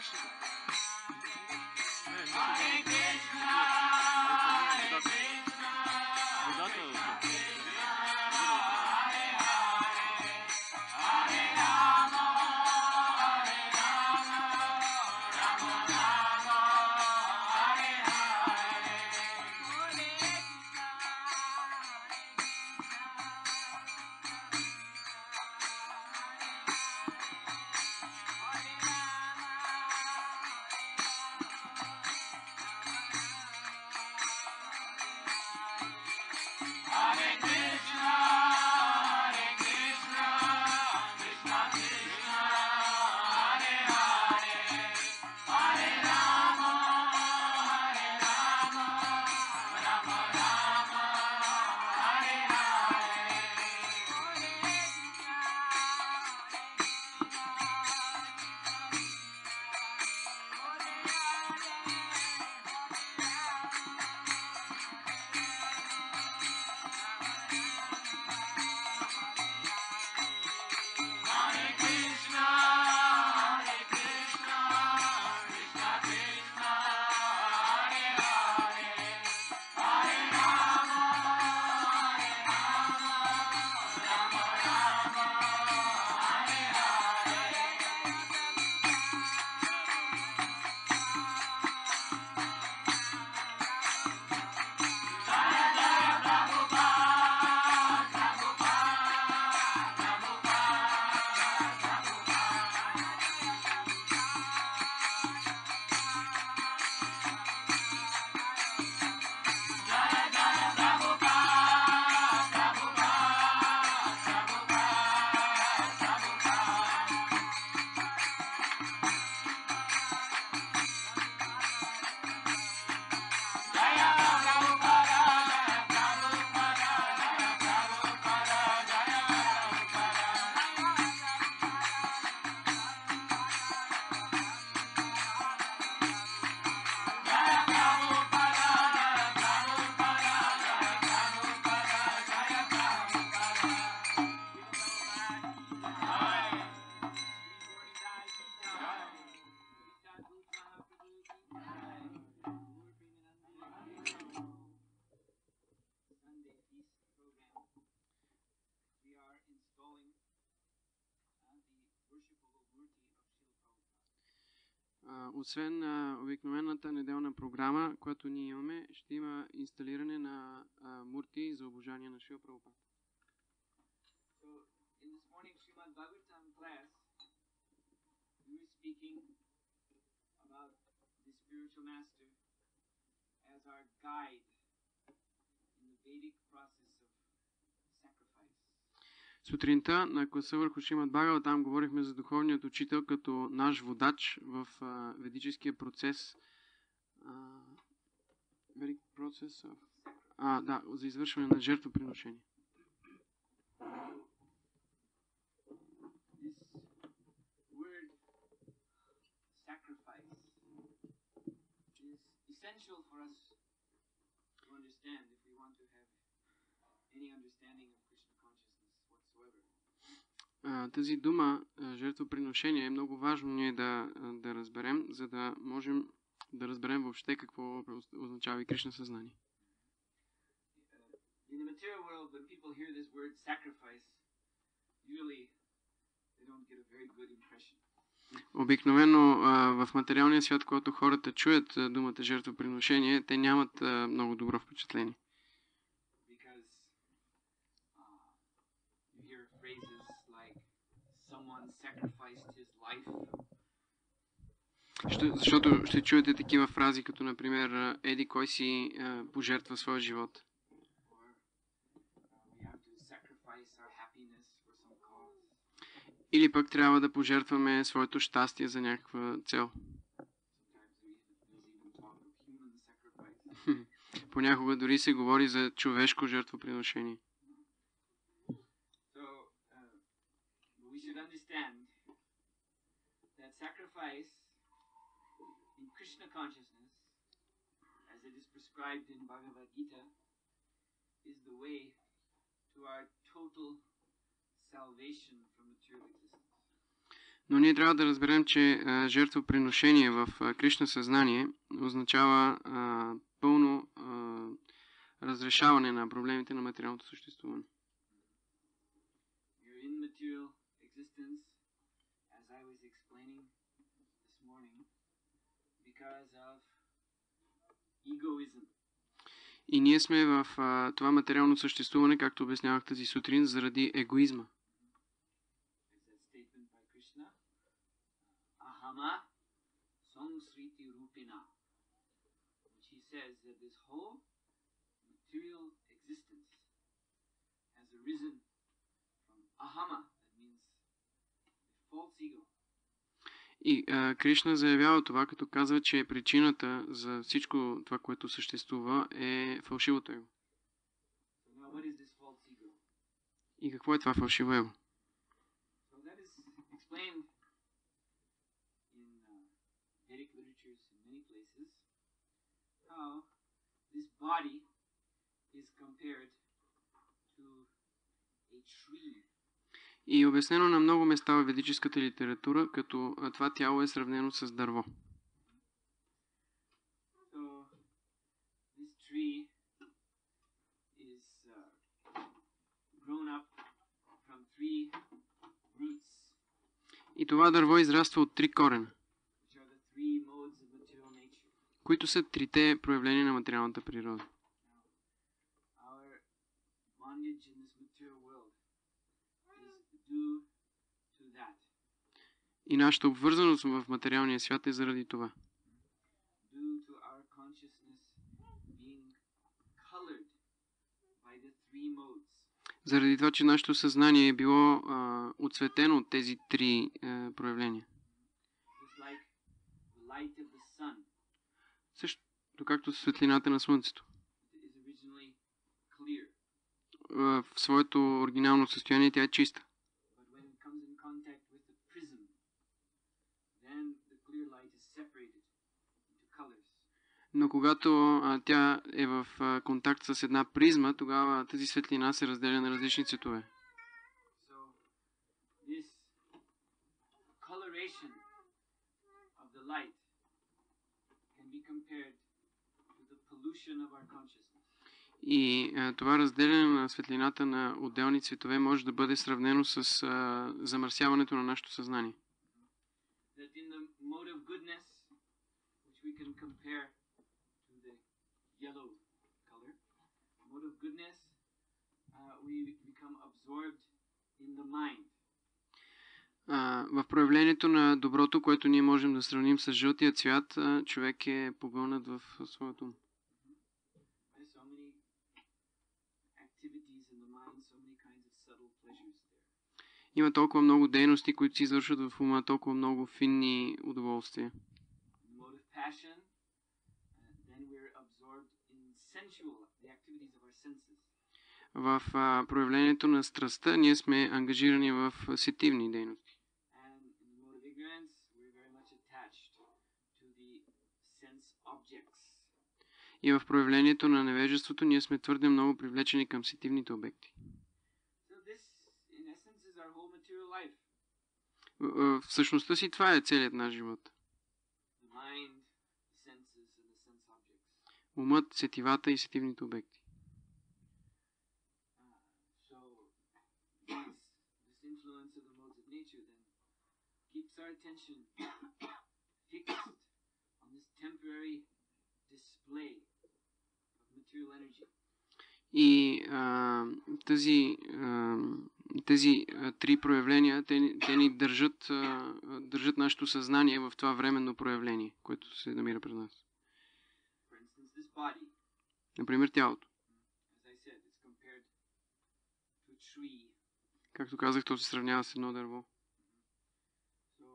Освен обикновената неделна програма, която ние имаме, ще има инсталиране на мурти за обожание на Шрила Прабхупада. So, in this morning Srimad Bhagavatam class, we were speaking about the spiritual master as our guide in the Vedic process of sacrifice. Сутринта на класа върху Шримад Бхагаватам там говорихме за духовният учител като наш водач в ведическия процес. За извършване на жертвоприношение. Essential for us to understand if we want to have any understanding of Krishna consciousness whatsoever. Тази дума, жертвоприношение, е много важно ние да разберем, за да можем да разберем въобще какво означава и Кришна съзнание. In the material world, when people hear this word sacrifice, usually they don't get a very good impression. Обикновено в материалния свят, когато хората чуят думата жертвоприношение, те нямат много добро впечатление. Защото ще чуете такива фрази, като например еди кой си пожертва своя живот. Или пък трябва да пожертваме своето щастие за някаква цел. Понякога дори се говори за човешко жертвоприношение. Но ние трябва да разберем, че жертвоприношение в Кришна съзнание означава пълно разрешаване на проблемите на материалното съществуване. You're in material existence, as I was explaining this morning, because of egoism. И ние сме в това материално съществуване, както обяснявах тази сутрин, заради егоизма. There's that statement by Krishna, Ahama Sangsriti Rupina, which he says that this whole material existence has arisen from Ahama, that means the false ego. И Кришна заявява това, като казва, че причината за всичко това, което съществува, е фалшивото его. So now what is this false ego? И какво е това фалшиво его? So that is explained in Vedic literatures in many places, how this body is compared to a tree. И е обяснено на много места в ведическата литература, като това тяло е сравнено с дърво. So this tree is grown up from three roots, И това дърво израства от три корена, which are the three modes of material nature. които са трите проявления на материалната природа. Our bondage in this material world is due to that, И нашата обвързаност в материалния свят е заради това. due to our consciousness being colored by the three modes. Заради това, че нашето съзнание е било отцветено от тези три проявления. Just like the light of the sun Също както светлината на Слънцето. is originally clear, В своето оригинално състояние тя е чиста. but when it comes in contact with the prism, then the clear light is separated into colors. Но когато тя е в контакт с една призма, тогава тази светлина се разделя на различни цветове. So this coloration of the light can be compared to the pollution of our consciousness. И това разделяне на светлината на отделни цветове може да бъде сравнено с замърсяването на нашето съзнание. That in the mode of goodness, which we can compare to the yellow color, mode of goodness, we become absorbed in the mind. В проявлението на доброто, което ние можем да сравним с жълтия цвят, човек е погълнат в своето ум. There's so many activities in the mind, so many kinds of subtle pleasures there. Има толкова много дейности, които се извършват в ума, толкова много финни удоволствия. In the mode of passion, then we're absorbed in sensual, the activities of our senses. В проявлението на страстта ние сме ангажирани в сетивни дейности. And in the mode of ignorance, we're very much attached to the sense objects. И в проявлението на невежеството ние сме твърде много привлечени към сетивните обекти. So this, in essence, is our whole material life. В същността си това е целият наш живот. The mind, the senses, and the sense objects. Умът, сетивата и сетивните обекти. So this influence of the modes of nature then keeps our attention fixed on this temporary display of material energy. И тези три проявления, те ни държат нашето съзнание в това временно проявление, което се намира пред нас. For instance, this body, Например, тялото. as I said, it's compared to a tree. Както казах, то се сравнява с едно дърво. So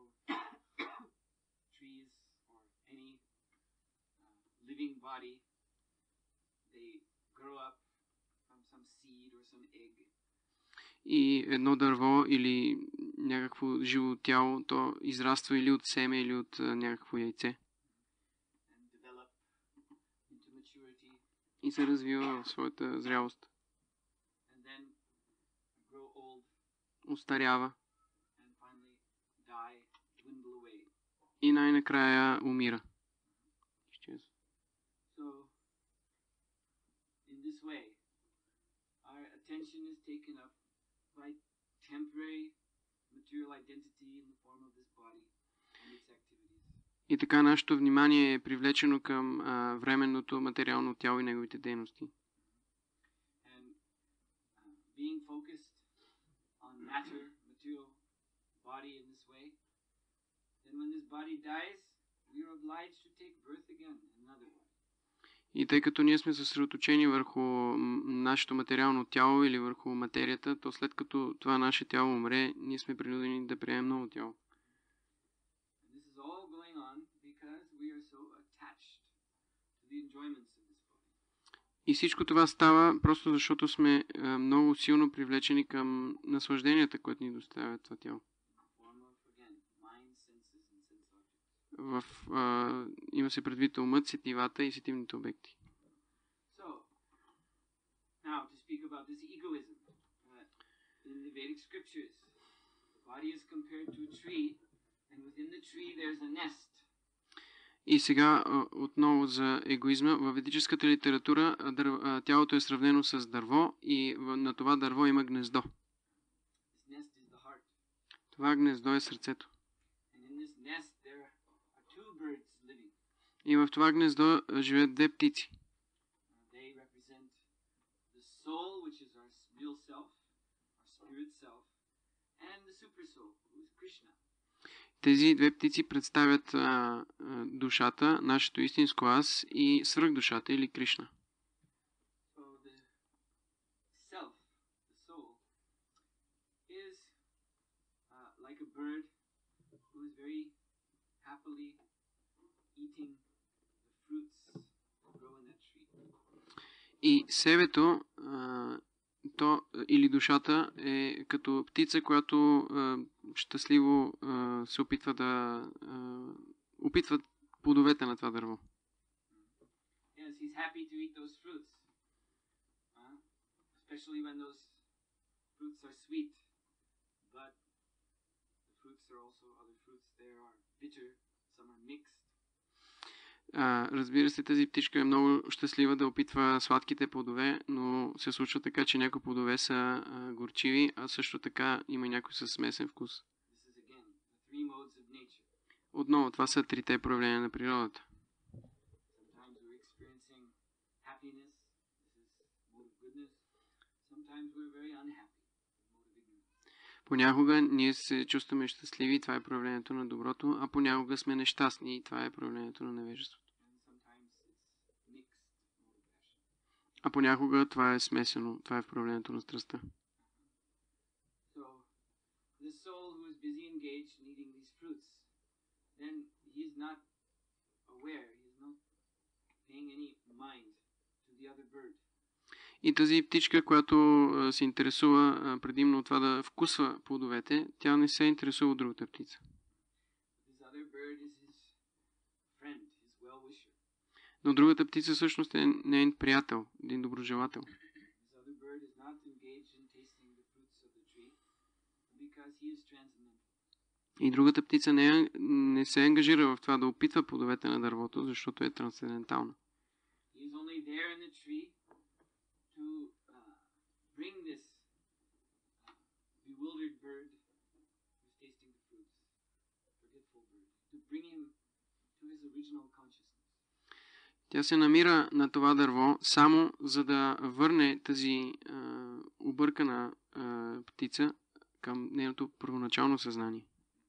trees or any living body, they grow up from some seed or some egg. И едно дърво или някакво живо тяло, то израства или от семе, или от някакво яйце. And develop into maturity, И се развива в своята зрялост. and then grow old, Остарява. and finally die и най-накрая умира. Изчезва. So, in this way, our attention is taken up by temporary material identity in the form of this body and its activities. И така нашето внимание е привлечено към временното материално тяло и неговите дейности. And being focused on matter, material body in this way, then when this body dies, we are obliged to take birth again in another body. И тъй като ние сме съсредоточени върху нашето материално тяло или върху материята, то след като това наше тяло умре, ние сме принудени да приемем ново тяло. And this is all going on because we are so attached to the enjoyments of this body. И всичко това става просто защото сме много силно привлечени към наслажденията, които ни доставят това тяло. Има се предвид умът, сетивата и сетивните обекти. So, now to speak about this egoism. In the Vedic scriptures, the body is compared to a tree, and within the tree there's a nest. И сега отново за егоизма. В ведическата литература тялото е сравнено с дърво и на това дърво има гнездо. This nest is the heart. Това гнездо е сърцето. And in this nest there are two birds living. И в това гнездо живеят две птици. They represent the soul, which is our real self, our spirit self, and the super soul, who is Krishna. Тези две птици представят душата, нашето истинско аз и свръхдушата или Кришна. So the self, the soul, is like a bird who is very happily eating the fruits that grow in that tree. И себето, то или душата е като птица, която щастливо се опитва да опитва плодовете на това дърво. Yes, he's happy to eat those fruits, especially when those fruits are sweet. But the fruits are also other fruits. They are bitter. Some are mixed. Разбира се, тази птичка е много щастлива да опитва сладките плодове, но се случва така, че някои плодове са горчиви, а също така има някои със смесен вкус. Отново, това са трите проявления на природата. Понякога ние се чувстваме щастливи, това е проявлението на доброто, а понякога сме нещастни и това е проявлението на невежеството. А понякога това е смесено, това е проявлението на страстта. И тази птичка, която се интересува предимно от това да вкусва плодовете, тя не се интересува от другата птица. Но другата птица всъщност е нейн приятел, един доброжелател. И другата птица не се ангажира в това да опитва плодовете на дървото, защото е трансцендентална. Тя се намира на това дърво само за да върне тази объркана птица към нейното първоначално съзнание.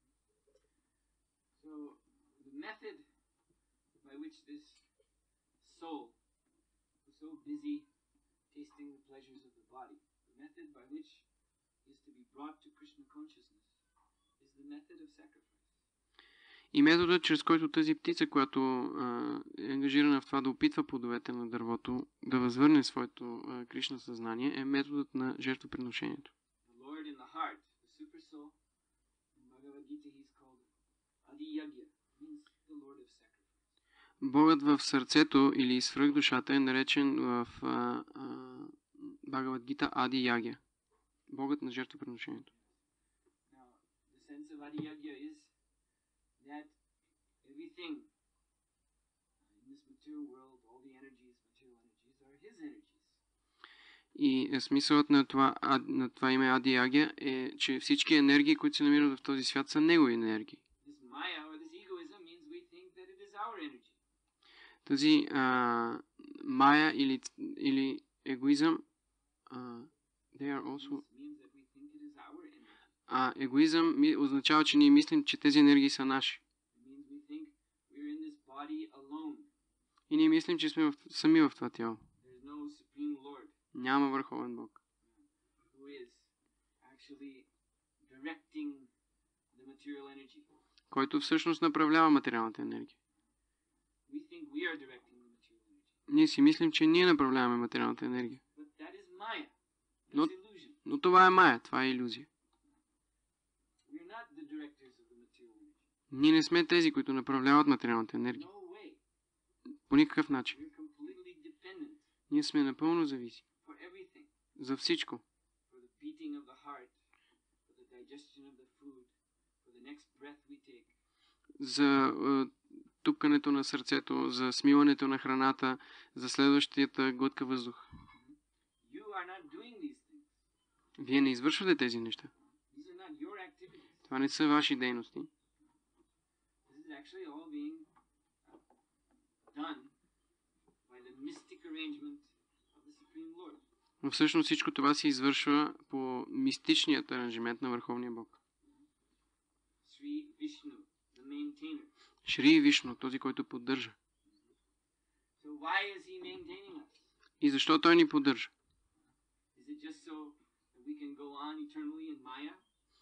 И методът, чрез който тази птица, която е ангажирана в това да опитва плодовете на дървото, да възвърне своето Кришна съзнание, е методът на жертвоприношението. Богът в сърцето или свръхдушата е наречен в Бхагавад Гита Ади Ягя. Богът на жертвоприношението. That everything in this material world, all the energies, material energies, are his energies. И смисълът на това име Ади Ягия е, че всички енергии, които се намират в този свят, са негови енергии. This Maya or this egoism means we think that it is our energy. Тази Мая или егоизъм, they are also... Means that we think it is our energy. Егоизъм означава, че ние мислим, че тези енергии са наши. It means we think we're in this body alone. И ние мислим, че сме сами в това тяло. There's no supreme Lord Няма върховен Бог, who is actually directing the material energy. който всъщност направлява материалната енергия. We think we are directing the material energy. Ние си мислим, че ние направляваме материалната енергия. But that is Maya. Но, That's illusion. но това е Мая, това е илюзия. We're not the directors of the material energy. Ние не сме тези, които направляват материалната енергия. No way. По никакъв начин. We're completely dependent Ние сме напълно зависими. for everything. За всичко. For the beating of the heart, for the digestion of the food, for the next breath we take. За тупкането на сърцето, за смиването на храната, за следващата глътка въздух. You are not doing these things. Вие не извършвате тези неща. These are not your activities. Това не са ваши дейности. This is actually all being done by the mystic arrangement of the Supreme Lord. Но всъщност всичко това се извършва по мистичният аранжимент на Върховния Бог. Sri Vishnu, the maintainer. Шри Вишну, този, който поддържа. So why is he maintaining us? И защо той ни поддържа? Is it just so that we can go on eternally in Maya?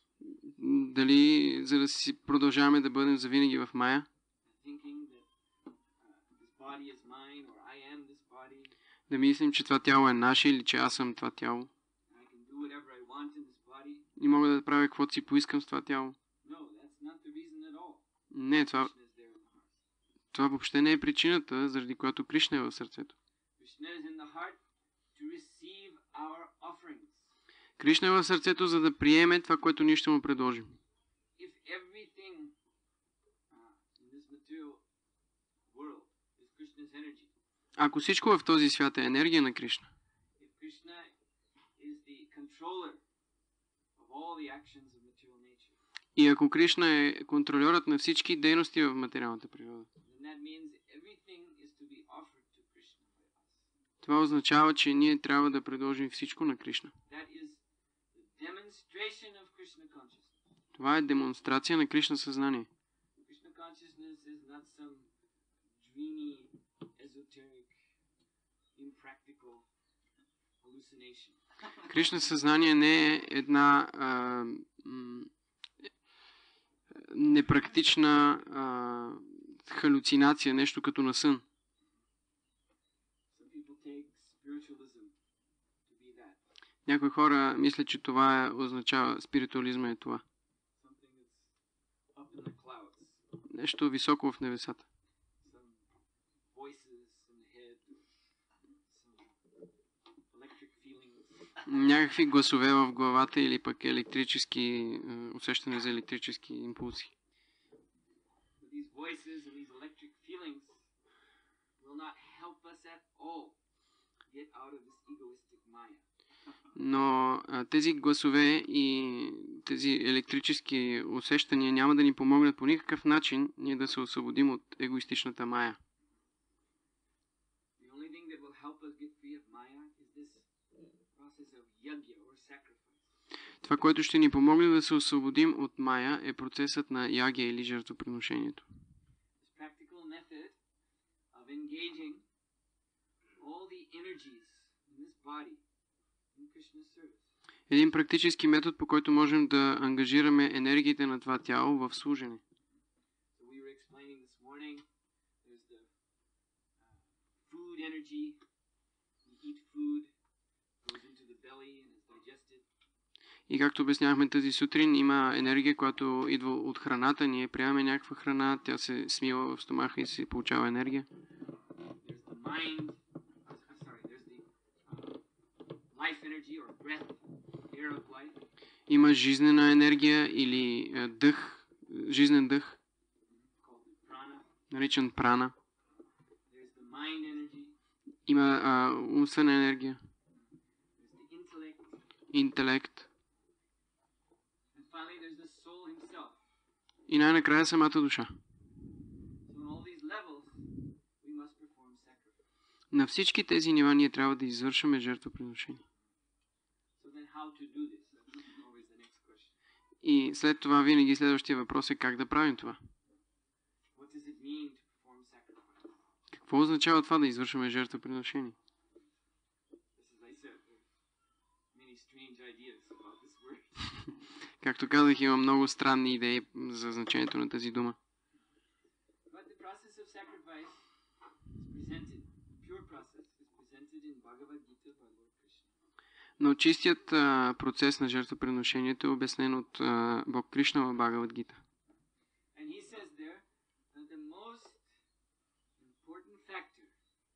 Дали за да си продължаваме да бъдем завинаги в Мая? Thinking that this body is mine or I am this body. Да мислим, че това тяло е наше или че аз съм това тяло? I can do whatever I want in this body. И мога да правя каквото си поискам с това тяло? No, that's not the reason at all. Не, това Krishna is there in the heart. Това въобще не е причината, заради която Кришна е в сърцето. Krishna is in the heart to receive our offerings. Кришна е в сърцето, за да приеме това, което ние ще му предложим. If everything in this material world is Krishna's energy, Ако всичко в този свят е енергия на Кришна, if Krishna is the controller of all the actions of material nature, и ако Кришна е контролерът на всички дейности в материалната природа, then that means everything is to be offered to Krishna by us. това означава, че ние трябва да предложим всичко на Кришна. That is the demonstration of Krishna consciousness. Това е демонстрация на Кришна съзнание. Krishna consciousness is not some dreamy, esoteric, impractical hallucination. Кришна съзнание не е една непрактична халюцинация, нещо като на сън. Some people take spiritualism to be that. Някои хора мислят, че това означава, спиритуализма е това. Something that's up in the clouds. Нещо високо в небесата. Some voices in the head. Some electric feelings. Някакви гласове в главата или пък електрически усещане за електрически импулси. But these voices and these electric feelings will not help us at all get out of this egoistic Maya. Но тези гласове и тези електрически усещания няма да ни помогнат по никакъв начин ние да се освободим от егоистичната Мая. The only thing that will help us get free of Maya is this process of yajna or sacrifice. Това, което ще ни помогне да се освободим от Мая, е процесът на ягия или жертвоприношението. This practical method of engaging all the energies in this body in Krishna's service. Един практически метод, по който можем да ангажираме енергиите на това тяло в служене. So we were explaining this morning, there's the food energy. You eat food, goes into the belly and is digested. И както обяснявахме тази сутрин, има енергия, която идва от храната. Ние приемаме някаква храна, тя се смива в стомаха и се получава енергия. There's the mind, there's the life energy or breath, air of life. Има жизнена енергия или дъх, жизнен дъх, Called the prana. наричан прана. There's the mind energy. Има умствена енергия, There's the intellect. интелект And finally, there's the soul himself. и най-накрая самата душа. So on all these levels, we must perform sacrifice. На всички тези нива ние трябва да извършваме жертвоприношение. So then how to do this? That's always the next question. И след това винаги следващия въпрос е как да правим това. What does it mean to perform sacrifice? Какво означава това да извършваме жертвоприношение? This, as I said, there are many strange ideas about this word. Както казах, има много странни идеи за значението на тази дума. But the process of sacrifice is presented, pure process is presented in Bhagavad Gita by Lord Krishna. Но чистият процес на жертвоприношението е обяснен от Бог Кришна в Бхагавад Гита. And he says there that the most important factor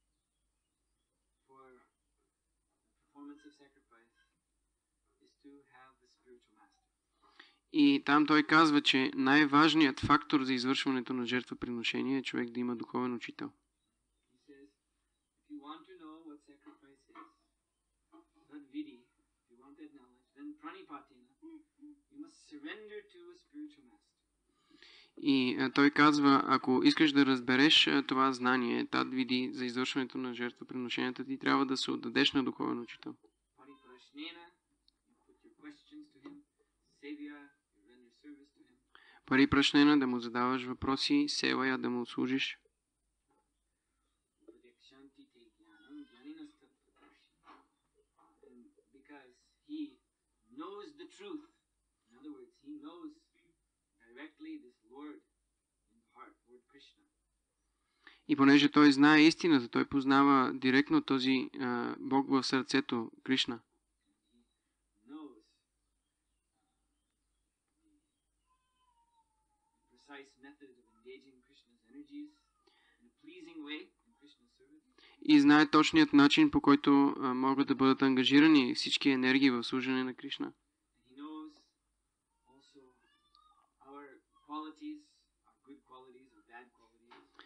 for the performance of sacrifice is to have the spiritual master. И там той казва, че най-важният фактор за извършването на жертвоприношение е човек да има духовен учител. He says, if you want to know what sacrifice is, Tadvidi, if you want that knowledge, then Pranipatina, you must surrender to a spiritual master. И той казва, ако искаш да разбереш това знание, Тадвиди, за извършването на жертвоприношенията, ти трябва да се отдадеш на духовен учител. Pariprashnena, you put your questions to him. Sevya, you render service to him. Пари прашнена, да му задаваш въпроси, севая, да му служиш. Upadekshanti te jnanam jnaninastatvadarshi. And because he knows the truth, in other words, he knows directly this Lord in the heart, Lord Krishna. И понеже той знае истината, той познава директно този Бог в сърцето, Кришна. He knows the precise method of engaging Krishna's energies in a pleasing way in Krishna's service. И знае точният начин, по който могат да бъдат ангажирани всички енергии в служене на Кришна. And he knows also our qualities, our good qualities, our bad qualities, our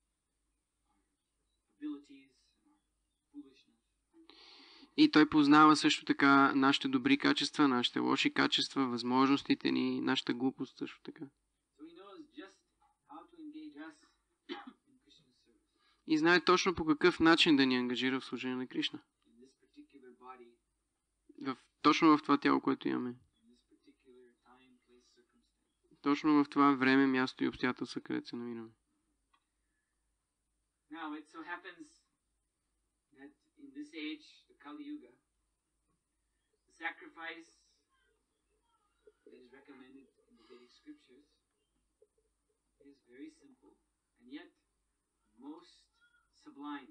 abilities, and our foolishness. И той познава също така нашите добри качества, нашите лоши качества, възможностите ни, нашата глупост също така. So he knows just how to engage us in Krishna's service. И знае точно по какъв начин да ни ангажира в служение на Кришна. In this particular body, Точно в това тяло, което имаме. in this particular time, place, circumstance. Точно в това време, място и обстоятелства, където се намираме. Now it so happens that in this age, the Kali Yuga, the sacrifice that is recommended in the Vedic scriptures is very simple and yet most sublime.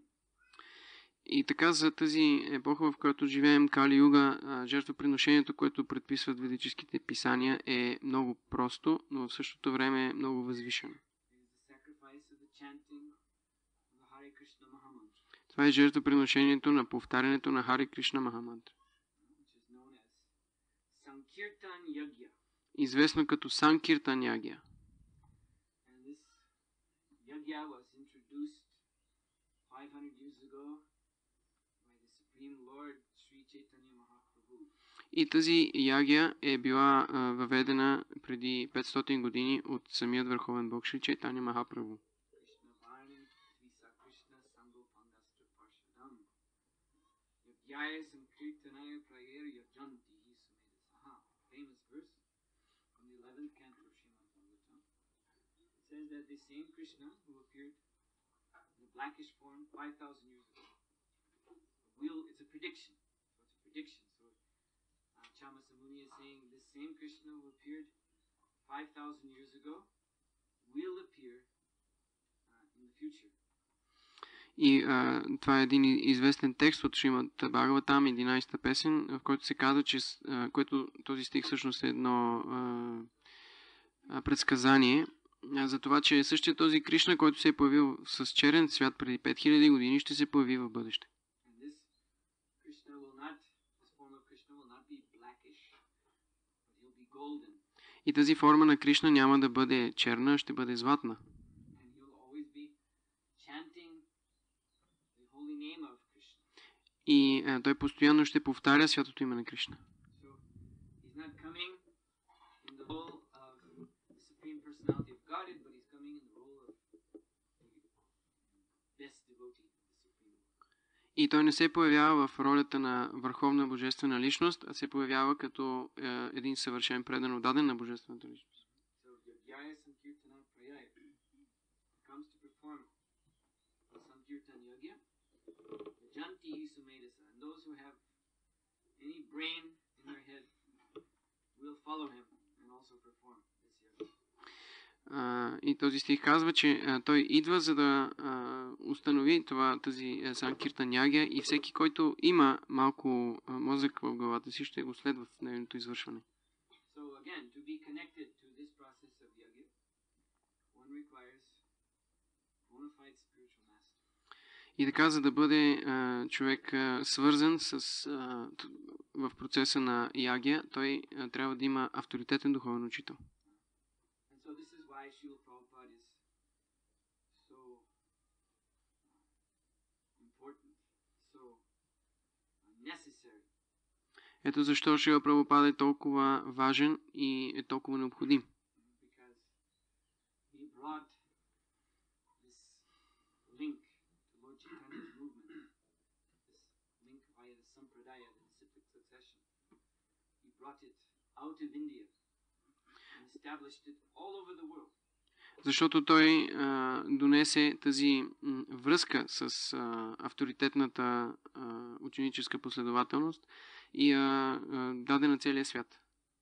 И така за тази епоха, в която живеем, Кали Юга, жертвоприношението, което предписват ведическите писания, е много просто, но в същото време е много възвишено. It is the sacrifice of the chanting of the Hare Krishna Mahamantra, Това е жертвоприношението на повтарянето на Хари Кришна Махамантра, which is known as Sankirtan Yagya. известно като Санкиртан Ягия. And this Yagya was introduced 500 years ago by the Supreme Lord Sri Chaitanya Mahaprabhu. И тази ягия е била въведена преди 500 години от самият върховен бог Шри Чайтаня Махапрабху. Krishna Varnam Tvisa Krishna Sango Pandastra Parshadam. Yagyaya Sankirtanaya Prayer Yajanti Hi Sumedha Saha. Famous verse from the 11th canto of Srimad Bhagavatam. It says that the same Krishna who appeared in a blackish form 5,000 years ago. It's a prediction. So it's a prediction. So Chamasamuni is saying this same Krishna who appeared 5,000 years ago will appear in the future. И това е един известен текст от Шримад Бхагаватам, 11-та песен, в който се казва, че този стих всъщност е едно предсказание за това, че същия този Кришна, който се е появил с черен цвят преди 5000 години, ще се появи в бъдеще. И тази форма на Кришна няма да бъде черна, ще бъде златна. chanting the holy name of Krishna. И той постоянно ще повтаря святото име на Кришна. So he's not coming in the role of the Supreme Personality of Godhead, but he's coming in the role of the best devotee of the Supreme Lord. И той не се появява в ролята на върховна божествена личност, а се появява като един съвършен предан отдаден на божествената личност. So Yajya Sankirtana Prayaya comes to perform the Sankirtan Yagya, the Janti Sumedasa, and those who have any brain in their head will follow him and also perform this yagya. И този стих казва, че той идва за да установи тази Санкиртан Ягя и всеки, който има малко мозък в главата си, ще го следва в нейното извършване. So again, to be connected to this process of yagya, one requires bona fide spiritual master. И така, за да бъде човек свързан в процеса на ягия, той трябва да има авторитетен духовен учител. And so this is why Srila Prabhupada is so important, so necessary. Ето защо Шрила Прабхупада е толкова важен и е толкова необходим. Because he brought this link to Lord Chaitanya's movement, this link via the Sampradaya, the disciplic succession. He brought it out of India and established it all over the world. Защото той донесе тази връзка с авторитетната ученическа последователност и даде на целия свят.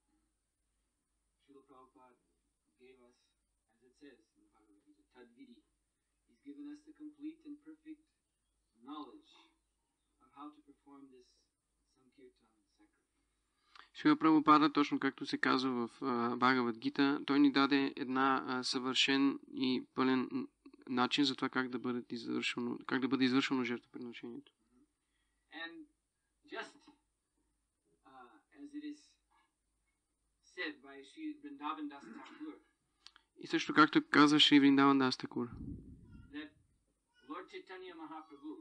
Srila Prabhupada gave us, as it says in the Bhagavad Gita, Tadvidi. He's given us the complete and perfect knowledge of how to perform this Sankirtan sacrifice. Шрила Прабхупада, точно както се казва в Бхагавад Гита, той ни даде една съвършен и пълен начин за това как да бъде извършено жертвоприношението. And just as it is said by Sri Vrindavan Das Thakur, И също както казва Шри Вриндаван Дас Такур, that Lord Chaitanya Mahaprabhu,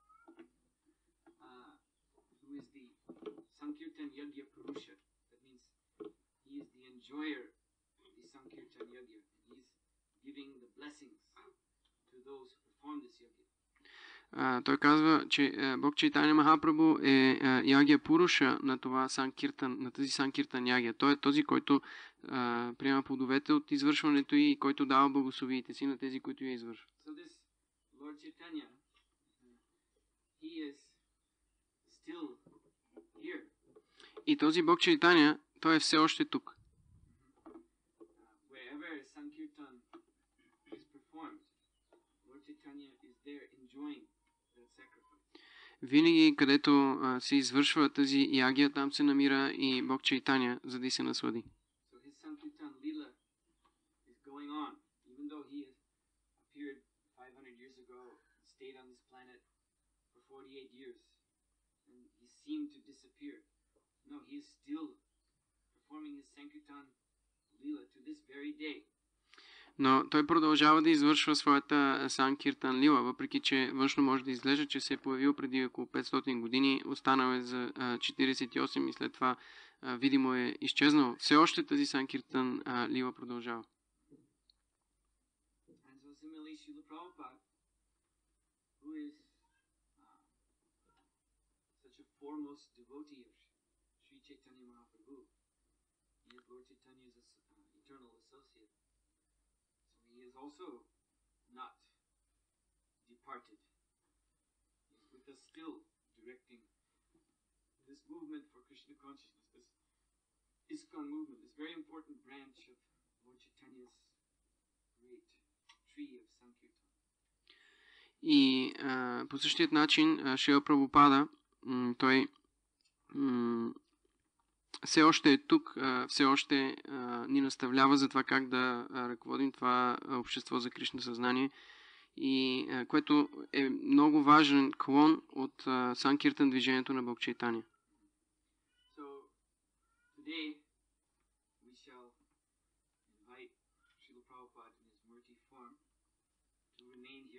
who is the Sankirtan Yagya Purusha, that means he is the enjoyer of the Sankirtan Yagya, and he is giving the blessings to those who perform this Yagya. той казва, че Бог Чайтаня Махапрабху е Ягия Пуруша на това Санкиртан, на тази Санкиртан Ягия. Той е този, който приема плодовете от извършването и който дава благословиите си на тези, които я извършват. So this Lord Chaitanya, he is still here. И този Бог Чайтаня, той е все още тук. Wherever Sankirtan is performed, Lord Chaitanya is there enjoying that sacrifice. Винаги, където се извършва тази ягия, там се намира и Бог Чайтаня, за да се наслади. So his Sankirtan Leela is going on, even though he has appeared 500 years ago and stayed on this planet for 48 years, and he seemed to disappear. No, he is still performing his Sankirtan Leela to this very day. Но той продължава да извършва своята Санкиртан Лила, въпреки че външно може да изглежда, че се е появил преди около 500 години, останал е за 48 и след това видимо е изчезнал. Все още тази Санкиртан Лила продължава. And so similarly, Srila Prabhupada, who is such a foremost devotee of Sri Chaitanya Mahaprabhu, he is Lord Chaitanya's eternal associate. So he is also not departed. He is with us still, directing this movement for Krishna consciousness, this ISKCON movement, this very important branch of Lord Chaitanya's great tree of Sankirtan. И по същият начин Шрила Прабхупада, той все още е тук, все още ни наставлява за това как да ръководим това общество за Кришна съзнание, и което е много важен клон от Санкиртан движението на Бог Чайтаня. So today we shall invite Srila Prabhupada in his Murti form to remain here in this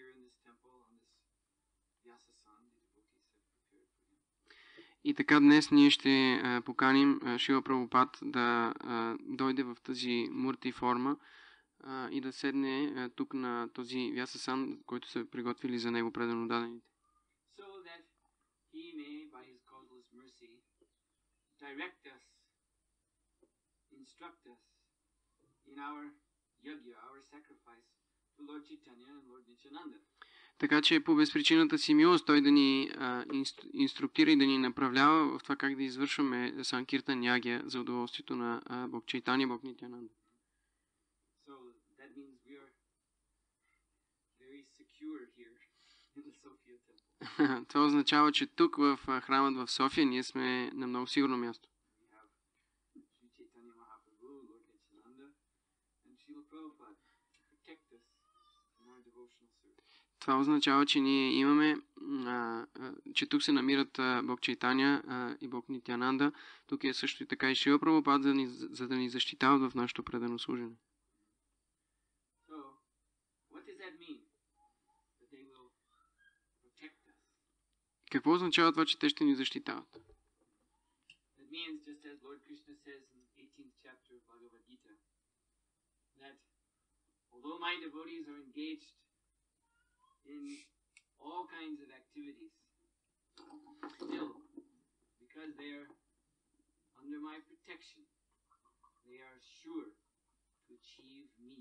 temple on this Vyasasan the devotees have prepared for him. И така днес ние ще поканим Шрила Прабхупад да дойде в тази мурти форма и да седне тук на този Вясасан, който са приготвили за него предано дадените. So that he may, by his causeless mercy, direct us, instruct us in our yajna, our sacrifice to Lord Chaitanya and Lord Nityananda. Така че по безпричината си милост той да ни инструктира и да ни направлява в това как да извършваме Санкиртан Ягия за удоволствието на Бог Чайтани и Бог Нитянанда. So that means we are very secure here in the Sophia temple. Това означава, че тук в храмът в София ние сме на много сигурно място. We have Sri Chaitanya Mahaprabhu, Lord Nityananda, and Srila Prabhupada to protect us in our devotional service. Това означава, че ние имаме, че тук се намират Бог Чайтаня и Бог Нитянанда. Тук е също и така и Шрила Прабхупад, за да ни защитават в нашето предано служене. So, what does that mean? That they will protect us. Какво означава това, че те ще ни защитават? That means, just as Lord Krishna says in the 18th chapter of Bhagavad Gita, that although my devotees are engaged in all kinds of activities, still, because they are under my protection, they are sure to achieve me.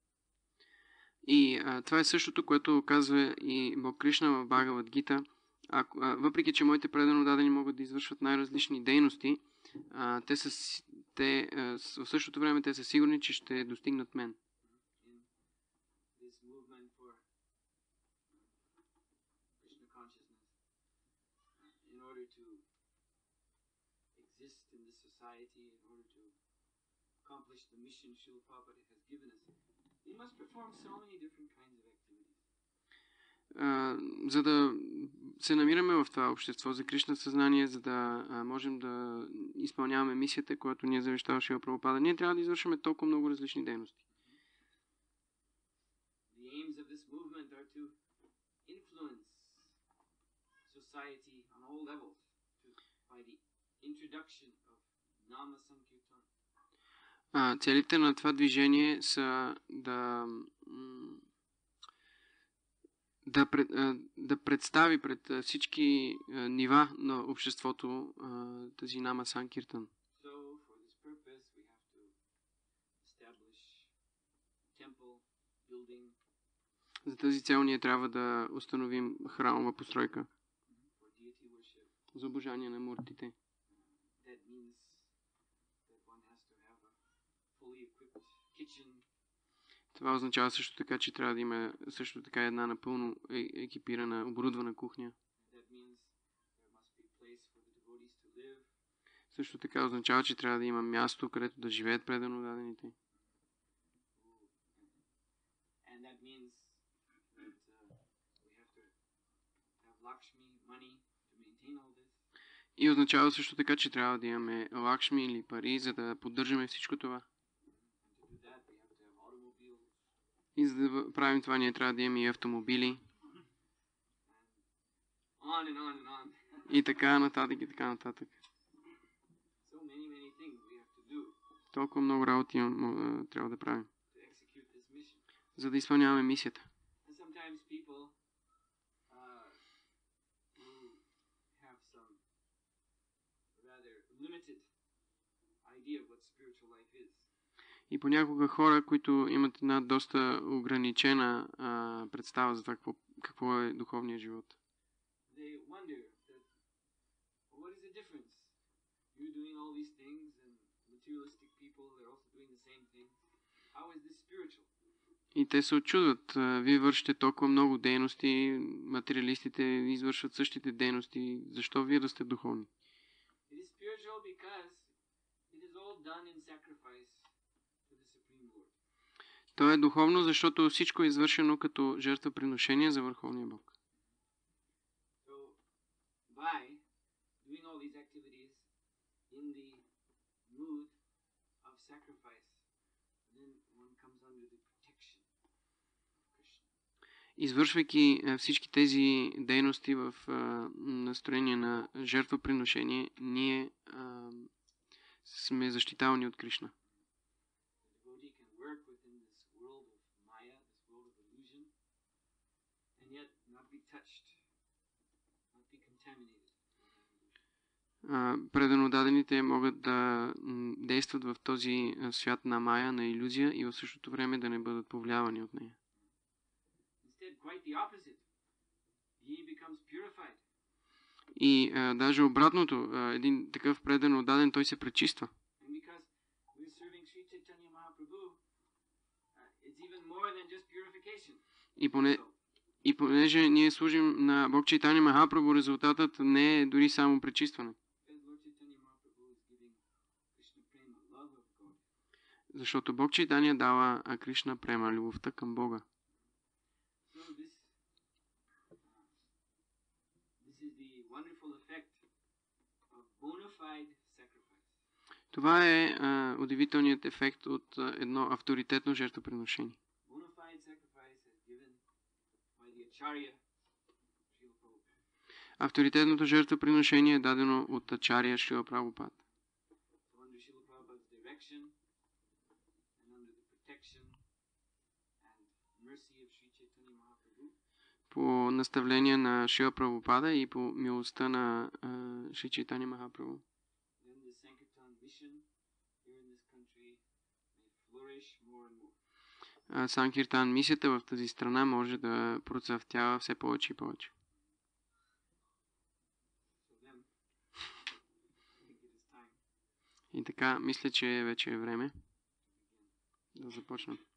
И това е същото, което казва и Бог Кришна в Бхагавад Гита. Въпреки, че моите предано дадени могат да извършват най-различни дейности, в същото време те са сигурни, че ще достигнат мен. In this movement for Krishna consciousness, in order to exist in this society, in order to accomplish the mission Srila Prabhupada has given us, we must perform so many different kinds of activities. За да се намираме в това общество за Кришна съзнание, за да можем да изпълняваме мисията, която ни е завещава Шрила Прабхупада, ние трябва да извършваме толкова много различни дейности. The aims of this movement are to influence society on all levels by the introduction of Nama Sankirtan. Целите на това движение са да представи пред всички нива на обществото тази Нама Санкиртан. So, for this purpose, we have to establish temple, building, За тази цел ние трябва да установим храмова постройка for deity worship. за обожание на муртите. That means that one has to have a fully equipped kitchen, Това означава също така, че трябва да има също така една напълно екипирана, оборудвана кухня. that means there must be place for the devotees to live, Също така означава, че трябва да има място, където да живеят предано дадените. and that means that we have to have Lakshmi, money to maintain all this. И означава също така, че трябва да имаме лакшми или пари, за да поддържаме всичко това. And to do that, we have to have automobiles, И за да правим това, ние трябва да имаме и автомобили. on and on and on. И така нататък, и така нататък. So many things we have to do Толкова много работи трябва да правим, to execute this mission. за да изпълняваме мисията. And sometimes people who have some rather limited idea of what spiritual life is, И понякога хора, които имат една доста ограничена представа за това какво е духовният живот. they wonder that, well, what is the difference? You're doing all these things and materialistic people, they're also doing the same thing. How is this spiritual? И те се очудват. Вие вършите толкова много дейности, материалистите извършват същите дейности. Защо вие да сте духовни? It is spiritual because it is all done in sacrifice to the Supreme Lord. То е духовно, защото всичко е извършено като жертвоприношение за Върховния Бог. So, by doing all these activities in the mood of sacrifice, then one comes under the protection of Krishna. извършвайки всички тези дейности в настроение на жертвоприношение, ние сме защитавани от Кришна. Преданодадените могат да действат в този свят на мая, на илюзия и в същото време да не бъдат повлиявани от нея. И даже обратното, един такъв преданодаден, той се пречиства. И понеже ние служим на Бог Чайтания Махапрабху, резултатът не е дори само пречистване. Защото Бог Чайтания дава Кришна према, любовта към Бога. Това е удивителният ефект от едно авторитетно жертвоприношение. Авторитетното жертвоприношение е дадено от Ачария Шрила Прабхупад. По наставление на Шрила Прабхупада и по милостта на Шри Чайтания Махапрабху. Санкиртан мисията в тази страна може да процъфтява все повече и повече. И така, мисля, че вече е време да започнем.